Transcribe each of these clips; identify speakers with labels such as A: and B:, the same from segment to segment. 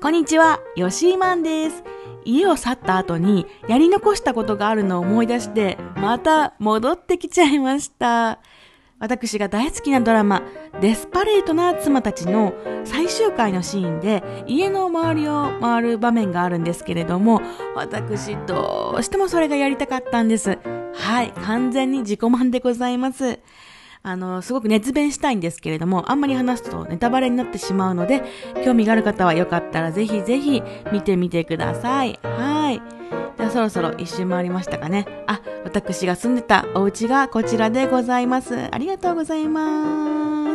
A: こんにちは、よしーまんです。家を去った後にやり残したことがあるのを思い出して、また戻ってきちゃいました。私が大好きなドラマ、デスパレートな妻たちの最終回のシーンで家の周りを回る場面があるんですけれども、私どうしてもそれがやりたかったんです。はい、完全に自己満でございます。すごく熱弁したいんですけれども、あんまり話すとネタバレになってしまうので、興味がある方はよかったらぜひぜひ見てみてください。はい。ではそろそろ一周回りましたかね。私が住んでたお家がこちらでございます。ありがとうございます。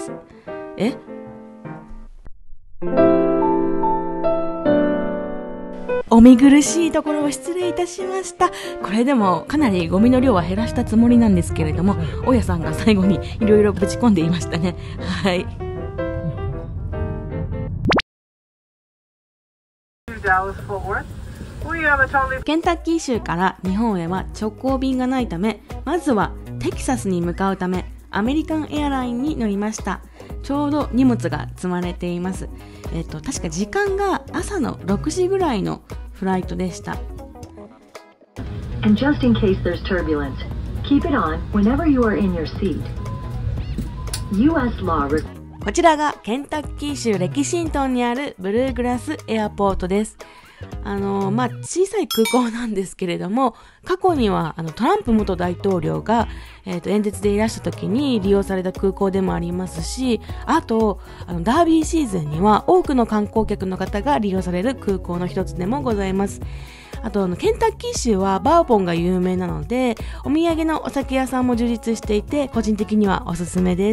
A: お見苦しいところを失礼いたしました。これでもかなりゴミの量は減らしたつもりなんですけれども、大家さんが最後にいろいろぶち込んでいましたね。はい。ケンタッキー州から日本へは直行便がないため、まずはテキサスに向かうためアメリカンエアラインに乗りました。ちょうど荷物が積まれています。確か時間が朝の6時ぐらいのフライトでした。
B: And just in case there's turbulence, keep it on whenever you are in your seat. US law.
A: こちらがケンタッキー州レキシントンにあるブルーグラスエアポートです。小さい空港なんですけれども、過去にはトランプ元大統領が、演説でいらした時に利用された空港でもありますし、あとダービーシーズンには多くの観光客の方が利用される空港の一つでもございます。あとケンタッキー州はバーボンが有名なので、お土産のお酒屋さんも充実していて、個人的にはおすすめです。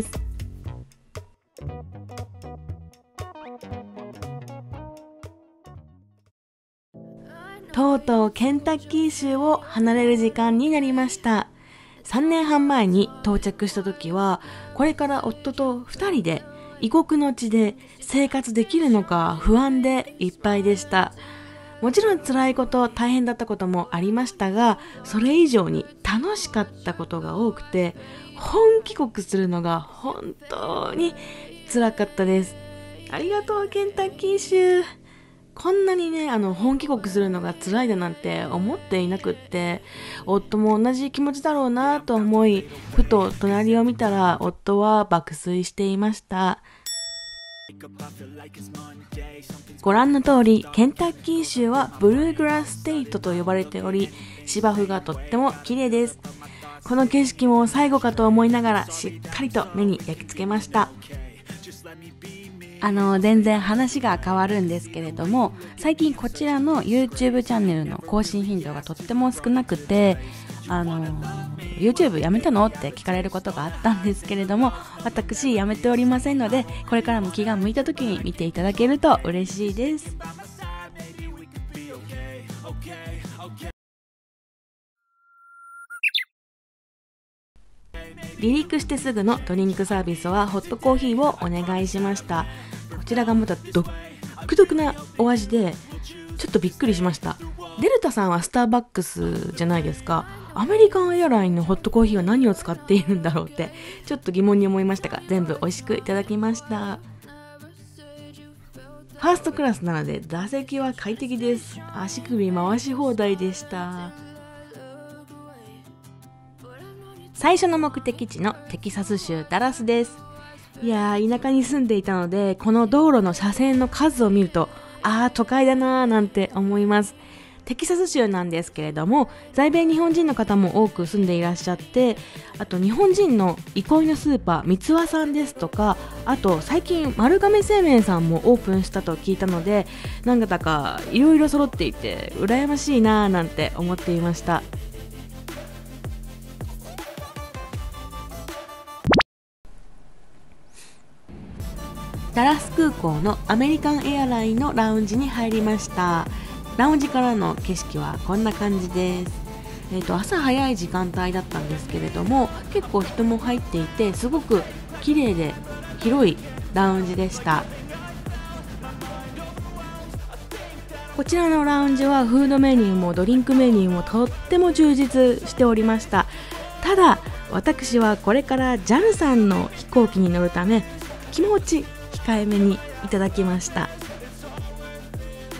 A: とうとうケンタッキー州を離れる時間になりました。3年半前に到着した時は、これから夫と2人で異国の地で生活できるのか不安でいっぱいでした。もちろん辛いこと、大変だったこともありましたが、それ以上に楽しかったことが多くて、本帰国するのが本当に辛かったです。ありがとうケンタッキー州。こんなにね、本帰国するのが辛いだなんて思っていなくって、夫も同じ気持ちだろうなと思い、ふと隣を見たら夫は爆睡していました。ご覧の通り、ケンタッキー州はブルーグラスステイトと呼ばれており、芝生がとっても綺麗です。この景色も最後かと思いながらしっかりと目に焼き付けました。全然話が変わるんですけれども、最近こちらの YouTube チャンネルの更新頻度がとっても少なくて、YouTube やめたのって聞かれることがあったんですけれども、私やめておりませんので、これからも気が向いた時に見ていただけると嬉しいです。離陸してすぐのドリンクサービスはホットコーヒーをお願いしました。こちらがまた独特なお味でちょっとびっくりしました。デルタさんはスターバックスじゃないですか。アメリカンエアラインのホットコーヒーは何を使っているんだろうってちょっと疑問に思いましたが、全部美味しくいただきました。ファーストクラスなので座席は快適です。足首回し放題でした。最初の目的地のテキサス州ダラスです。いやー、田舎に住んでいたので、この道路の車線の数を見ると、都会だなーなんて思います。テキサス州なんですけれども、在米日本人の方も多く住んでいらっしゃって、あと日本人の憩いのスーパー三つ輪さんですとか、あと最近丸亀製麺さんもオープンしたと聞いたので、なんだかいろいろ揃っていて羨ましいなーなんて思っていました。ダラス空港のアメリカンエアラインのラウンジに入りました。ラウンジからの景色はこんな感じです。朝早い時間帯だったんですけれども、結構人も入っていて、すごく綺麗で広いラウンジでした。こちらのラウンジはフードメニューもドリンクメニューもとっても充実しておりました。ただ私はこれから JAL さんの飛行機に乗るため、気持ち控えめにいただきました。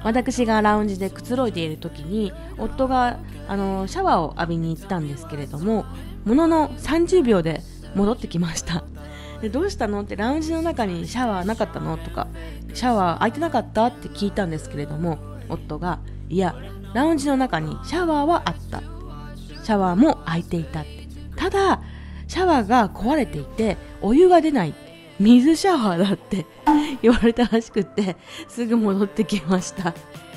A: 私がラウンジでくつろいでいる時に夫がシャワーを浴びに行ったんですけれども、ものの30秒で戻ってきました。でどうしたのって、ラウンジの中にシャワーなかったのとか、シャワー空いてなかったって聞いたんですけれども、夫がいやラウンジの中にシャワーはあった、シャワーも空いていたって、ただシャワーが壊れていてお湯が出ない、水シャワーだって言われたらしくって、すぐ戻ってきました。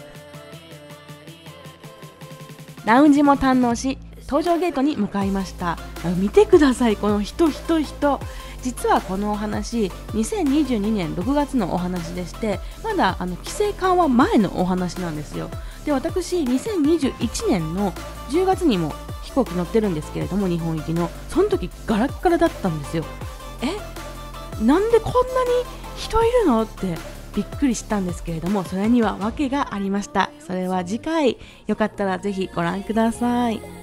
A: ラウンジも堪能し、搭乗ゲートに向かいました。見てください、この人。実はこのお話、2022年6月のお話でして、まだ規制緩和前のお話なんですよ。で、私2021年の10月にも飛行機乗ってるんですけれども、日本行きの、その時ガラッガラだったんですよ。なんでこんなに人いるのってびっくりしたんですけれども、それには訳がありました。それは次回よかったらぜひご覧ください。